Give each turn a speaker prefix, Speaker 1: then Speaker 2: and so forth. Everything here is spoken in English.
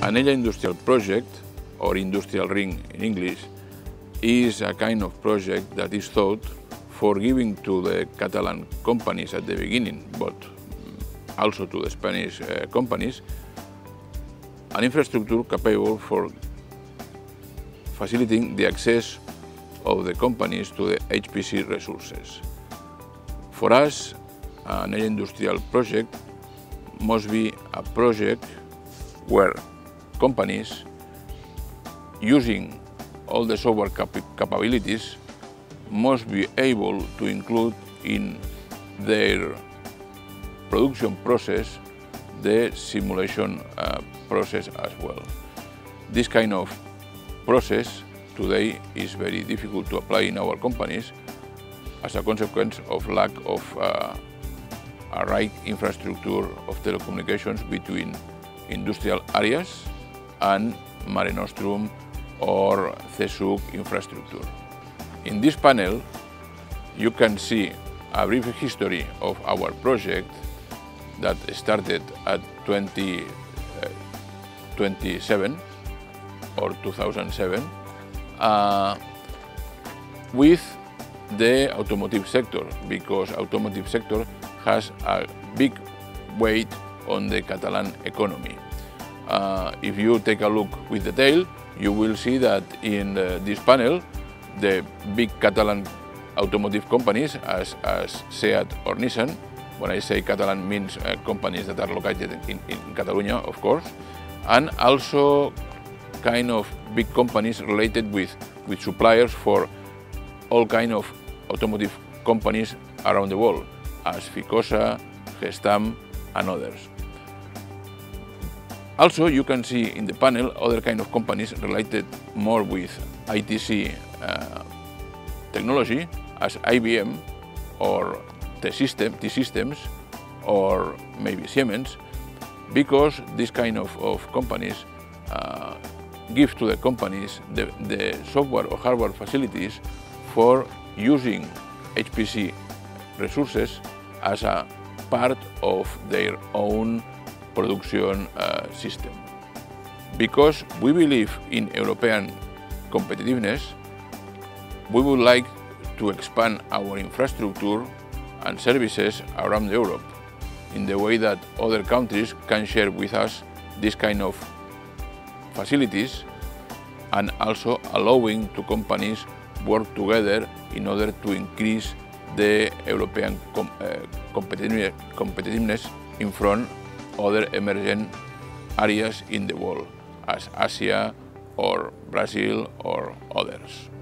Speaker 1: Anella Industrial Project, or Industrial Ring in English, is a kind of project that is thought for giving to the Catalan companies at the beginning, but also to the Spanish companies, an infrastructure capable for facilitating the access of the companies to the HPC resources. For us, an industrial project must be a project where companies, using all the software capabilities, must be able to include in their production process the simulation process as well. This kind of process today is very difficult to apply in our companies as a consequence of lack of a right infrastructure of telecommunications between industrial areas and Mare Nostrum or CESUC infrastructure. In this panel, you can see a brief history of our project that started at 2007 or 2007 with the automotive sector, because automotive sector has a big weight on the Catalan economy. If you take a look with detail, you will see that in this panel, the big Catalan automotive companies as SEAT or Nissan, when I say Catalan means companies that are located in Catalonia, of course, and also kind of big companies related with suppliers for all kind of automotive companies around the world, as Ficosa, Gestam, and others. Also, you can see in the panel other kind of companies related more with ITC technology, as IBM or T-Systems or maybe Siemens, because this kind of companies give to the companies the software or hardware facilities for using HPC resources as a part of their own production system. Because we believe in European competitiveness, we would like to expand our infrastructure and services around Europe in the way that other countries can share with us this kind of facilities, and also allowing to companies work together in order to increase the European competitiveness in front of other emerging areas in the world, as Asia or Brazil or others.